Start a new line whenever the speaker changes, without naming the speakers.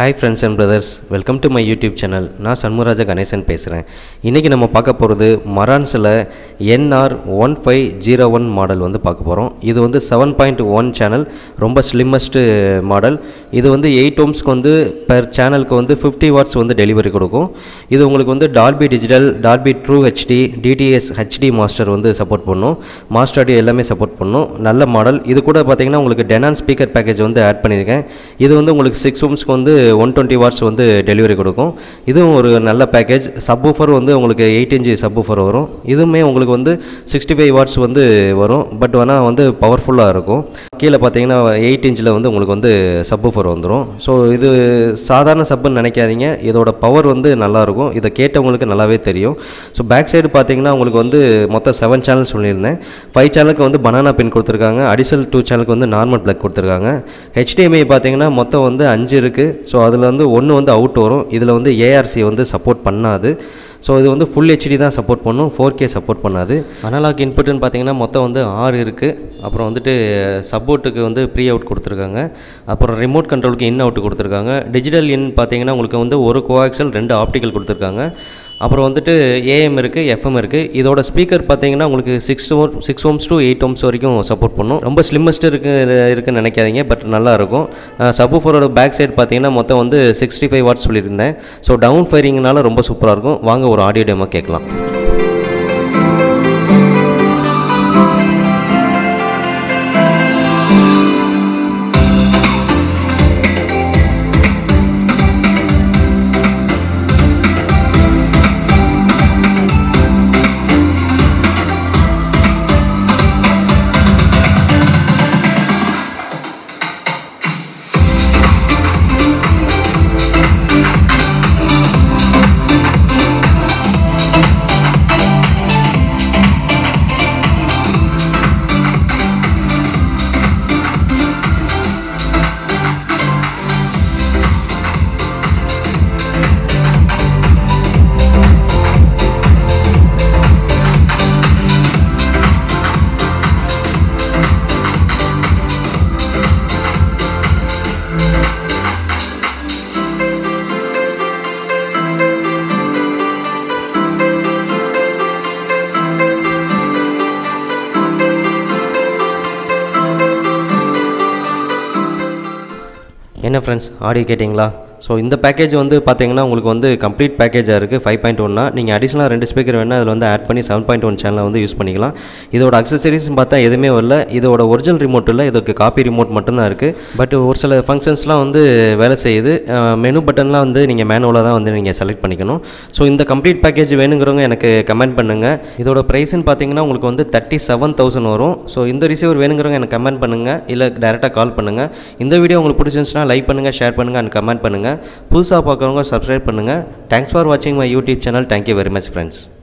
Hi friends and brothers, welcome to my YouTube channel. நான் சண்முகராஜா கணேசன் பேசுகிறேன். இன்றைக்கி நம்ம பார்க்க போகிறது மரான்ஸில் NR-1501 மாடல் வந்து பார்க்க போகிறோம். இது வந்து 7.1 சேனல், ரொம்ப ஸ்லிம்மஸ்ட்டு மாடல். இது வந்து 8 ohmsக்கு வந்து பெர் சேனலுக்கு வந்து 50 watts வந்து டெலிவரி கொடுக்கும். இது உங்களுக்கு வந்து Dolby digital, Dolby true HD, DTS HD master வந்து சப்போர்ட் பண்ணும். மாஸ்டர் ஆடியோ எல்லாமே சப்போர்ட் பண்ணும். நல்ல மாடல். இது கூட பார்த்தீங்கன்னா உங்களுக்கு டெனான் ஸ்பீக்கர் பேக்கேஜ் வந்து ஆட் பண்ணியிருக்கேன். இது வந்து உங்களுக்கு 6 ohmsக்கு வந்து 120 watts வந்து டெலிவரி கொடுக்கும். இதுவும் ஒரு நல்ல பேக்கேஜ். சப்வூஃபர் வந்து உங்களுக்கு 8 inch சப்வூஃபர் வரும். இதுவுமே உங்களுக்கு வந்து 65 watts வந்து வரும். பட் ஆனால் வந்து பவர்ஃபுல்லாக இருக்கும். கீழே பார்த்தீங்கன்னா 8 inchல வந்து உங்களுக்கு வந்து சப்வூஃபர் வந்துடும். ஸோ இது சாதாரண சப்புன்னு நினைக்காதீங்க. இதோட பவர் வந்து நல்லாயிருக்கும். இதை கேட்டவங்களுக்கு நல்லாவே தெரியும். ஸோ பேக் சைடு பார்த்தீங்கன்னா உங்களுக்கு வந்து மொத்தம் 7 சேனல் சொல்லியிருந்தேன். 5 சேனலுக்கு வந்து பனானா பின் கொடுத்துருக்காங்க. அடிஷனல் 2 சேனலுக்கு வந்து நார்மல் பிளக் கொடுத்துருக்காங்க. HDMI பார்த்தீங்கன்னா மொத்தம் வந்து 5 இருக்குது. ஸோ அதில் வந்து 1 வந்து அவுட் வரும். இதில் வந்து ARC வந்து சப்போர்ட் பண்ணாது. ஸோ இது வந்து ஃபுல் HD தான் சப்போர்ட் பண்ணும், 4K சப்போர்ட் பண்ணாது. அனலாக் இன்புட்டுன்னு பார்த்தீங்கன்னா மொத்தம் வந்து 6 இருக்குது. அப்புறம் வந்துட்டு சப்போர்ட்டுக்கு வந்து ப்ரீ அவுட் கொடுத்துருக்காங்க. அப்புறம் ரிமோட் கண்ட்ரோலுக்கு இன் அவுட் கொடுத்துருக்காங்க. டிஜிட்டல் இன் பார்த்தீங்கன்னா உங்களுக்கு வந்து ஒரு கோஆக்சல் 2 ஆப்டிக்கல் கொடுத்துருக்காங்க. அப்புறம் வந்துட்டு AM இருக்குது, FM இருக்குது. இதோட ஸ்பீக்கர் பார்த்தீங்கன்னா உங்களுக்கு 6 ohms to 8 ohms வரைக்கும் சப்போர்ட் பண்ணும். ரொம்ப ஸ்லிம்மஸ்ட்டு இருக்குன்னு நினைக்காதீங்க, பட் நல்லாயிருக்கும். சப்வூஃபரோட பேக் சைடு பார்த்தீங்கன்னா மொத்தம் வந்து 65 watts சொல்லியிருந்தேன். ஸோ டவுன் ஃபயரிங்னால ரொம்ப சூப்பராக இருக்கும். வாங்க ஒரு ஆடியோ டெமோ கேட்கலாம். என்ன ஃப்ரெண்ட்ஸ், ஆடியோ கேட்டிங்களா? ஸோ இந்த பேக்கேஜ் வந்து பார்த்தீங்கன்னா உங்களுக்கு வந்து கம்ப்ளீட் பேக்கேஜாக இருக்குது. 5.1 நீங்கள் அடிஷனலாக 2 ஸ்பீக்கர் வேணால் அதில் வந்து ஆட் பண்ணி 7.1 சேனலை வந்து யூஸ் பண்ணிக்கலாம். இதோட அக்சசரிஸ்ன்னு பார்த்தா எதுவுமே வரல. இதோட ஒரிஜினல் ரிமோட் இல்லை, இதுக்கு காப்பி ரிமோட் மட்டும்தான் இருக்குது. பட் ஒரு சில ஃபங்க்ஷன்ஸ்லாம் வந்து வேலை செய்யுது. மெனு பட்டன்லாம் வந்து நீங்கள் மேனுவலாக தான் வந்து நீங்கள் செலக்ட் பண்ணிக்கணும். ஸோ இந்த கம்ப்ளீட் பேக்கேஜ் வேணுங்கிறவங்க எனக்கு கமெண்ட் பண்ணுங்கள். இதோட ப்ரைஸ்ன்னு பார்த்தீங்கன்னா உங்களுக்கு வந்து 37,000 வரும். ஸோ இந்த ரிசீவர் வேணுங்கிறவங்க எனக்கு கமெண்ட் பண்ணுங்கள், இல்லை டேரெக்டாக கால் பண்ணுங்கள். இந்த வீடியோ உங்களுக்கு பிடிச்சிருந்துச்சுன்னா லைக் பண்ணுங்கள், ஷேர் பண்ணுங்கள் அண்ட் கமெண்ட் பண்ணுங்கள். புதுசாக பார்க்குறவங்க சப்ஸ்கிரைப் பண்ணுங்கள். தேங்க்ஸ் ஃபார் வாட்சிங் my YouTube channel. Thank you very much friends.